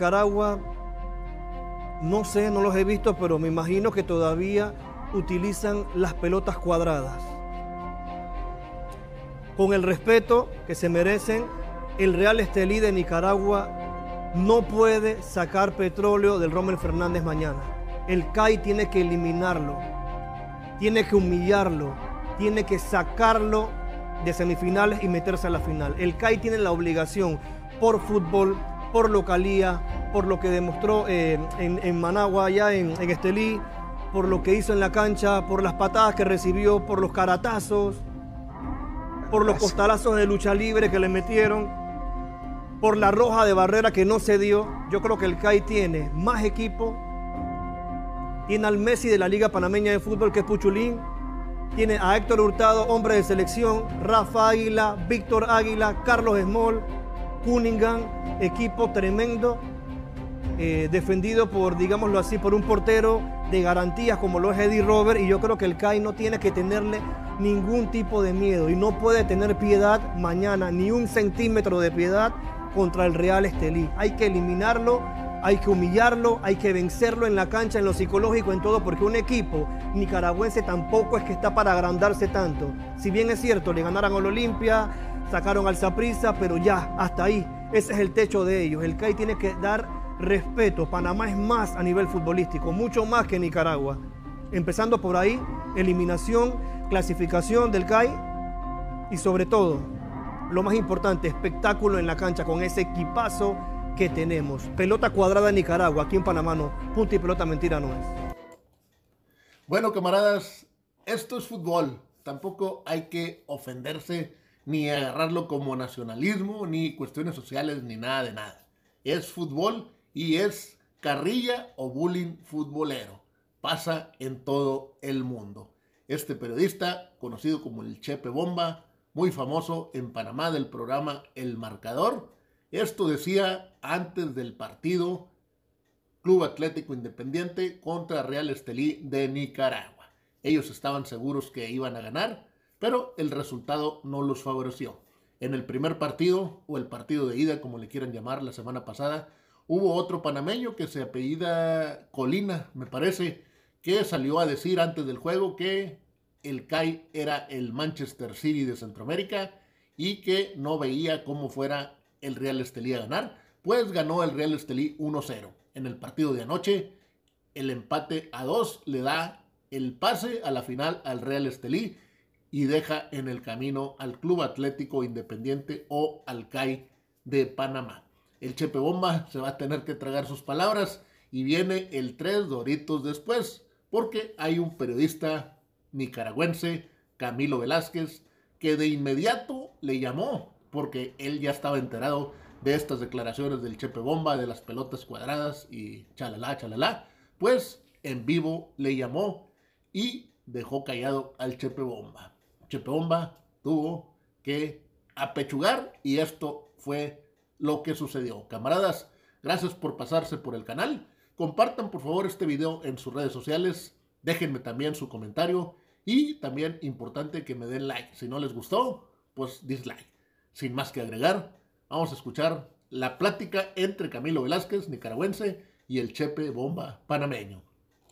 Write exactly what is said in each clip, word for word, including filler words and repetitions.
Nicaragua, no sé, no los he visto, pero me imagino que todavía utilizan las pelotas cuadradas. Con el respeto que se merecen, el Real Estelí de Nicaragua no puede sacar petróleo del Rommel Fernández mañana. El C A I tiene que eliminarlo, tiene que humillarlo, tiene que sacarlo de semifinales y meterse a la final. El C A I tiene la obligación por fútbol, por localía, por lo que demostró eh, en, en Managua, allá en, en Estelí, por lo que hizo en la cancha, por las patadas que recibió, por los caratazos, por los costalazos de lucha libre que le metieron, por la roja de Barrera que no se dio. Yo creo que el C A I tiene más equipo, tiene al Messi de la Liga Panameña de Fútbol, que es Puchulín, tiene a Héctor Hurtado, hombre de selección, Rafa Águila, Víctor Águila, Carlos Small, Cunningham, equipo tremendo, eh, defendido por, digámoslo así, por un portero de garantías como lo es Eddie Robert, y yo creo que el C A I no tiene que tenerle ningún tipo de miedo y no puede tener piedad mañana, ni un centímetro de piedad contra el Real Estelí. Hay que eliminarlo, hay que humillarlo, hay que vencerlo en la cancha, en lo psicológico, en todo, porque un equipo nicaragüense tampoco es que está para agrandarse tanto. Si bien es cierto, le ganaron al Olimpia, sacaron al Saprissa, pero ya, hasta ahí. Ese es el techo de ellos. El C A I tiene que dar respeto. Panamá es más a nivel futbolístico, mucho más que Nicaragua. Empezando por ahí, eliminación, clasificación del C A I y sobre todo, lo más importante, espectáculo en la cancha con ese equipazo que tenemos. Pelota cuadrada en Nicaragua, aquí en Panamá no. Punto y pelota mentira no es. Bueno, camaradas, esto es fútbol. Tampoco hay que ofenderse ni agarrarlo como nacionalismo, ni cuestiones sociales, ni nada de nada. Es fútbol y es carrilla o bullying futbolero. Pasa en todo el mundo. Este periodista, conocido como el Chepe Bomba, muy famoso en Panamá del programa El Marcador, esto decía antes del partido Club Atlético Independiente contra Real Estelí de Nicaragua. Ellos estaban seguros que iban a ganar, pero el resultado no los favoreció. En el primer partido, o el partido de ida, como le quieran llamar, la semana pasada, hubo otro panameño que se apellida Colina, me parece, que salió a decir antes del juego que el C A I era el Manchester City de Centroamérica y que no veía cómo fuera el Real Estelí a ganar, pues ganó el Real Estelí uno cero. En el partido de anoche, el empate a dos le da el pase a la final al Real Estelí y deja en el camino al Club Atlético Independiente o al C A I de Panamá. El Chepe Bomba se va a tener que tragar sus palabras y viene el tres doritos después, porque hay un periodista nicaragüense, Camilo Velázquez, que de inmediato le llamó, porque él ya estaba enterado de estas declaraciones del Chepe Bomba, de las pelotas cuadradas y chalala, chalala, pues en vivo le llamó y dejó callado al Chepe Bomba. Chepe Bomba tuvo que apechugar y esto fue lo que sucedió. Camaradas, gracias por pasarse por el canal. Compartan por favor este video en sus redes sociales. Déjenme también su comentario y también importante que me den like. Si no les gustó, pues dislike. Sin más que agregar, vamos a escuchar la plática entre Camilo Velázquez, nicaragüense, y el Chepe Bomba panameño.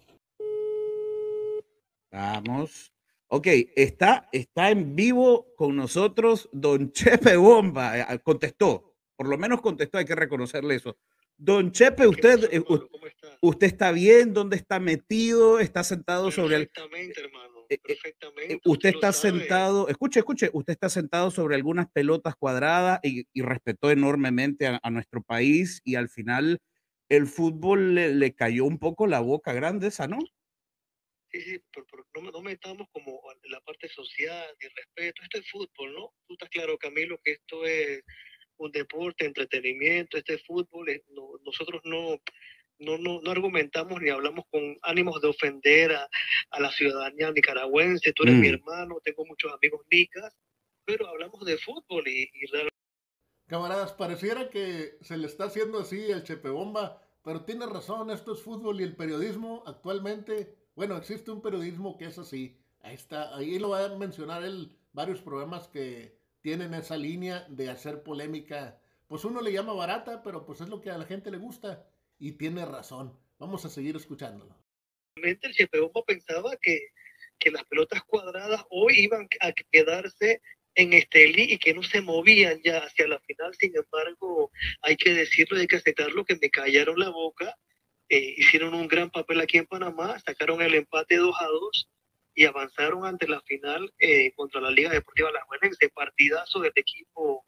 Vamos. Ok, está, está en vivo con nosotros don Chepe Bomba. Eh, Contestó, por lo menos contestó, hay que reconocerle eso. Don Chepe, usted, eh, u- ¿Cómo está? usted está bien, ¿dónde está metido? Está sentado sobre el... Perfectamente, hermano. eh, eh, Perfectamente. eh, usted lo está sabe. sentado, escuche, escuche, usted está sentado sobre algunas pelotas cuadradas y, y respetó enormemente a, a nuestro país y al final el fútbol le, le cayó un poco la boca grande esa, ¿no? Sí, sí, pero, pero no, me- no metamos como en la parte social y respeto. Esto es fútbol, ¿no? Tú estás claro, Camilo, que esto es un deporte, entretenimiento, este es fútbol. es- no- nosotros no, no, no, no argumentamos ni hablamos con ánimos de ofender a, a la ciudadanía nicaragüense. Tú eres mi Mm. hermano, tengo muchos amigos nicas, pero hablamos de fútbol y, y realmente Camaradas, pareciera que se le está haciendo así el Chepe Bomba, pero tiene razón, esto es fútbol y el periodismo actualmente, bueno, existe un periodismo que es así. Ahí está, ahí lo va a mencionar él, varios programas que tienen esa línea de hacer polémica pues uno le llama barata, pero pues es lo que a la gente le gusta y tiene razón. Vamos a seguir escuchándolo. El Chepe Bomba pensaba que, que las pelotas cuadradas hoy iban a quedarse en Estelí y que no se movían ya hacia la final. Sin embargo, hay que decirlo, hay que aceptarlo, que me callaron la boca. Eh, hicieron un gran papel aquí en Panamá, sacaron el empate dos a dos y avanzaron ante la final eh, contra la Liga Deportiva Alajuelense. Partidazo del equipo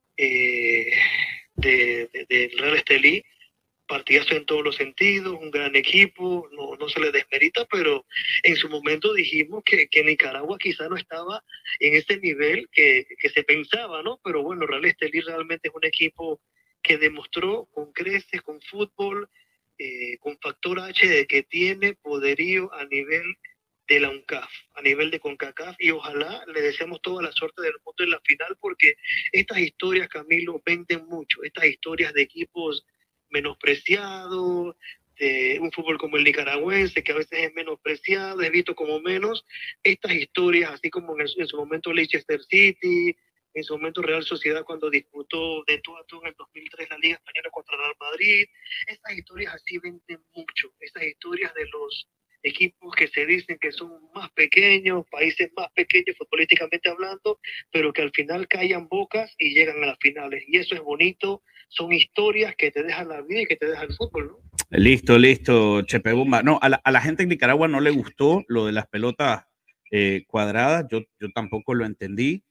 eh, de, de, del Real Estelí. Partidazo en todos los sentidos, un gran equipo, no, no se le desmerita, pero en su momento dijimos que, que Nicaragua quizá no estaba en ese nivel que, que se pensaba, ¿no? Pero bueno, Real Estelí realmente es un equipo que demostró con creces, con fútbol, eh, con factor H, de que tiene poderío a nivel de la UNCAF, a nivel de CONCACAF, y ojalá le deseamos toda la suerte del mundo en la final, porque estas historias, Camilo, venden mucho, estas historias de equipos menospreciado, de un fútbol como el nicaragüense, que a veces es menospreciado, es visto como menos. Estas historias, así como en, el, en su momento Leicester City, en su momento Real Sociedad cuando disputó de tú a tú en el dos mil tres la Liga Española contra el Real Madrid, estas historias así venden mucho, estas historias de los equipos que se dicen que son más pequeños, países más pequeños futbolísticamente hablando, pero que al final callan bocas y llegan a las finales. Y eso es bonito, son historias que te dejan la vida y que te dejan el fútbol, ¿no? Listo, listo, Chepe Bomba. No, a la, a la gente en Nicaragua no le gustó lo de las pelotas eh, cuadradas, yo, yo tampoco lo entendí.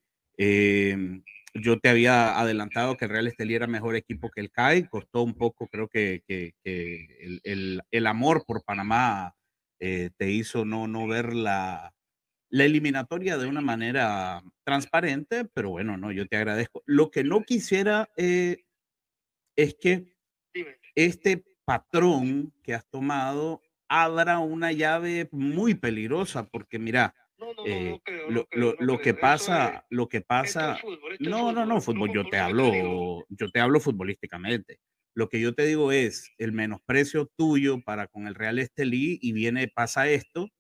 Eh, yo te había adelantado que el Real Estelí era mejor equipo que el C A I, costó un poco, creo que, que, que el, el, el amor por Panamá eh, te hizo no, no ver la, la eliminatoria de una manera transparente, pero bueno, no, yo te agradezco. Lo que no quisiera eh, es que Dime. este patrón que has tomado abra una llave muy peligrosa, porque mira, No, no, no, eh, no creo, lo, no creo, lo, no lo que creo. Eso es, pasa, lo que esto es pasa, fútbol, esto es no, no, no, fútbol. fútbol, No, yo por te lo que te digo. hablo, yo te hablo futbolísticamente. Lo que yo te digo es el menosprecio tuyo para con el Real Estelí y viene, pasa esto.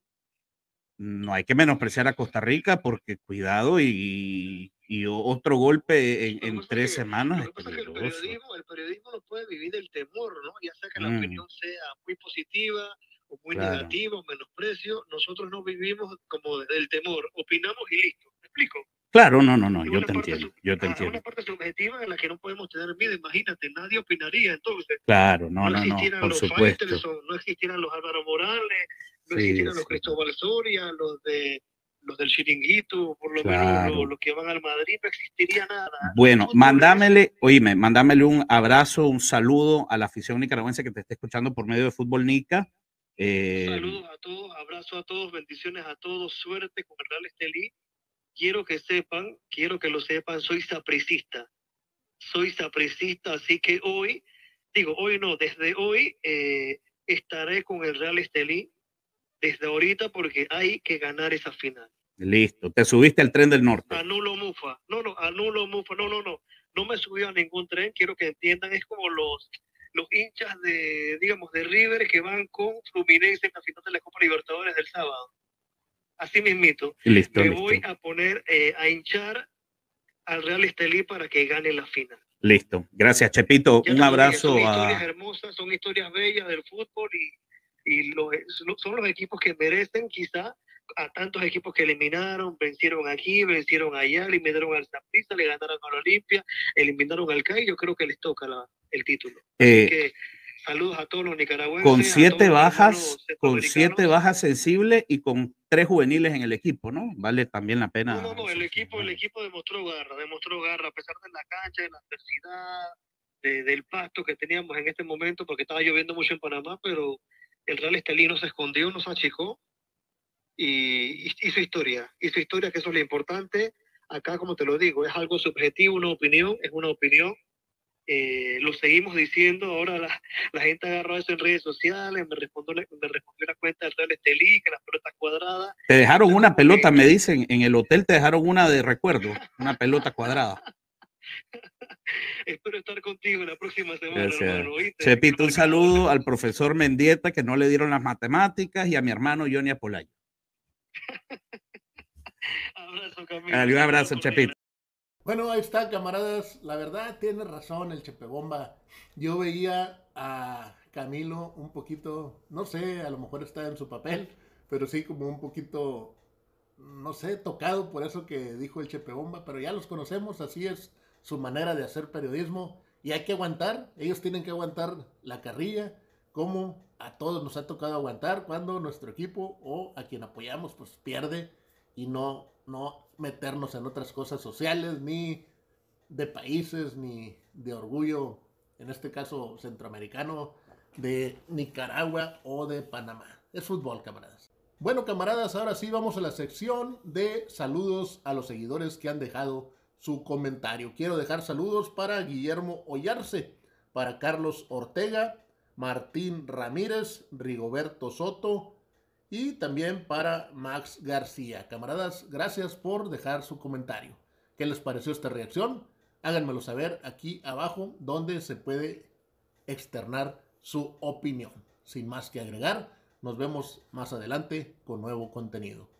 No hay que menospreciar a Costa Rica porque cuidado y, y otro golpe en, Lo que en pasa es tres que, semanas lo es que pasa es que el peligroso. periodismo, el periodismo no puede vivir del temor, ¿no? Ya sea que la Mm, opinión sea muy positiva o muy claro. negativa o menosprecio, nosotros no vivimos como del temor, opinamos y listo. ¿Me explico? Claro, no, no, no, Es yo una te parte, entiendo, sub- yo te ah, es una entiendo. parte subjetiva en la que no podemos tener miedo. Imagínate, nadie opinaría entonces. Claro, no, No no, no, existieran por los supuesto. Faitelson, no existieran los Álvaro Morales, no Sí, existieran los sí, Cristóbal Soria, los de los del Chiringuito, por lo menos claro. los, los que van al Madrid, no existiría nada. Bueno, El fútbol es- mándamele, oíme, mándamele un abrazo, un saludo a la afición nicaragüense que te esté escuchando por medio de Fútbol Nica. Eh, Saludos a todos, abrazos a todos, bendiciones a todos, suerte con el Real Estelí. Quiero que sepan, quiero que lo sepan, soy sapricista. Soy sapricista, así que hoy, digo, hoy no, desde hoy eh, estaré con el Real Estelí, desde ahorita, porque hay que ganar esa final. listo, te subiste al tren del norte. Anulo Mufa, no, no, anulo Mufa, no, no, no, no me subí a ningún tren, quiero que entiendan, es como los, los hinchas de, digamos, de River que van con Fluminense en la final de la Copa Libertadores del sábado. Así mismito, Listo, me listo. voy a poner eh, a hinchar al Real Estelí para que gane la final. Listo. Gracias, Chepito. Ya un te lo dije, abrazo son historias a... hermosas, son historias bellas del fútbol y, y los, son los equipos que merecen quizá a tantos equipos que eliminaron, vencieron aquí, vencieron allá, eliminaron al Saprissa, le ganaron al Olimpia, eliminaron al C A I, yo creo que les toca la, el título. Así Eh, que saludos a todos los nicaragüenses. con a siete todos los bajas, hermanos con siete centroamericanos. bajas sensibles y con tres juveniles en el equipo, ¿no? Vale también la pena. No, no, no, el sí, equipo, sí, el equipo demostró garra, demostró garra a pesar de la cancha, de la adversidad, de, del pasto que teníamos en este momento, porque estaba lloviendo mucho en Panamá, pero el Real Estelí no se escondió, no se achicó y hizo historia, hizo historia, que eso es lo importante. Acá, como te lo digo, es algo subjetivo, una opinión, es una opinión. Eh, lo seguimos diciendo, ahora la, la gente agarró eso en redes sociales, me respondió, me respondió la cuenta del Real Estelí, que las pelotas cuadradas. Te dejaron una pelota, me gente. dicen, en el hotel te dejaron una de recuerdo, una pelota cuadrada. Espero estar contigo la próxima semana, Gracias. hermano. ¿Oíste? Chepito, un saludo al profesor Mendieta, que no le dieron las matemáticas, y a mi hermano Johnny Apolayo. Abrazo, Camilo. Un abrazo, Chepito. Bueno, ahí está, camaradas. La verdad, tiene razón el Chepe Bomba. Yo veía a Camilo un poquito, no sé, a lo mejor está en su papel, pero sí como un poquito, no sé, tocado por eso que dijo el Chepe Bomba, pero ya los conocemos, así es su manera de hacer periodismo y hay que aguantar, ellos tienen que aguantar la carrilla, como a todos nos ha tocado aguantar cuando nuestro equipo o a quien apoyamos pues pierde y no, no meternos en otras cosas sociales, ni de países, ni de orgullo, en este caso centroamericano, de Nicaragua o de Panamá. Es fútbol, camaradas. Bueno, camaradas, ahora sí vamos a la sección de saludos a los seguidores que han dejado su comentario. Quiero dejar saludos para Guillermo Ollarse, para Carlos Ortega, Martín Ramírez, Rigoberto Soto y también para Max García. Camaradas, gracias por dejar su comentario. ¿Qué les pareció esta reacción? Háganmelo saber aquí abajo donde se puede externar su opinión. Sin más que agregar, nos vemos más adelante con nuevo contenido.